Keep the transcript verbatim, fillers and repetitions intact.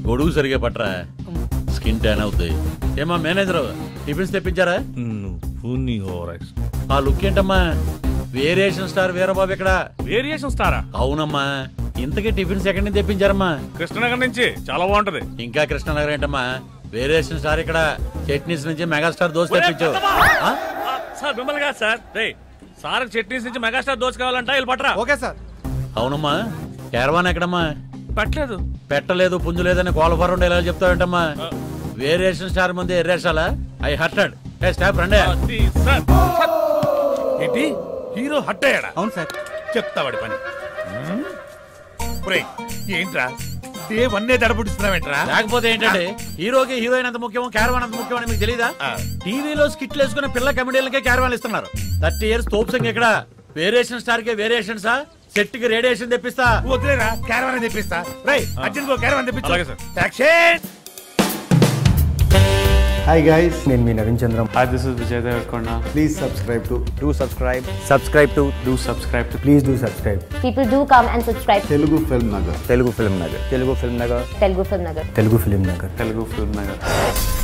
గొడుగు సరిగా పట్టరా, స్కిన్ ట్యాన్ అవుతాయి. ఏమా మేనేజర్ టిఫిన్స్ తెప్పించారా? ఆ లుక్ ఏంటమ్మా? వేరియేషన్ స్టార్ వీరబాబు ఇక్కడ. వేరియేషన్ స్టారా? అవునమ్మా. ఇంతకీ టిఫిన్స్ ఎక్కడి నుంచి తెప్పించారమ్మా? కృష్ణనగర్ నుంచి. చాలా బాగుంటది. ఇంకా కృష్ణనగర్ ఏంటమ్మా? వేరియేషన్ స్టార్ ఇక్కడ. చట్నీస్ నుంచి మెగాస్టార్ దోశ తెప్పించు. సార్ మిమ్మల్ని కాదు సార్. రే సార్ చట్నీస్ నుంచి మెగాస్టార్ దోశ కావాలంట, వెళ్ళి పట్టరా. Okay sir. అవునమ్మా. క్యారవాన్ ఎక్కడమ్మా? పెట్టలేదు. పెట్టలేదు పుంజు లేదని కోలఫరం ఎలా చెప్తావేంటమ్మా? వేరియేషన్ స్టార్ ముందే ఎర్రేసాలా? I hurted. ఏ స్టాఫ్ రండి. ఏంటి హీరో హట్ అయ్యాడా? అవును సార్. చెప్తా వాడి పని. ఏంట్రా ఏ వన్నే దడబుడిస్తున్నావేంట్రా? లేకపోతే ఏంటంటే హీరోకి హీరోయిన్ అంత ముఖ్యం, క్యారవాన్ అంత ముఖ్యం అని మీకు తెలీదా? టీవీలో స్కిట్లు వేసుకునే పిల్ల కమెడీలకే క్యారవాన్ ఇస్తున్నారు. థర్టీ ఇయర్స్ తోపు సంఖ్య ఇక్కడ. వేరియేషన్ స్టార్ కే వేరియేషన్సా? సెట్ కి రేడియేషన్ తెప్పిస్తా. వదిలేరా, క్యారవాన్ తెప్పిస్తా. రై అర్జున్ గో క్యారవాన్ తెప్పించు. అలాగే సార్. యాక్షన్. Hi guys, నేను మీ Naveen Chandram. Hi, this is Vijay Devarkonda. Please subscribe to Do subscribe. subscribe to Do subscribe to please do subscribe. People do come and subscribe. Telugu Film Nagar. Telugu Film Nagar. Telugu Film Nagar. Telugu Film Nagar. Telugu Film Nagar. Telugu Film Nagar.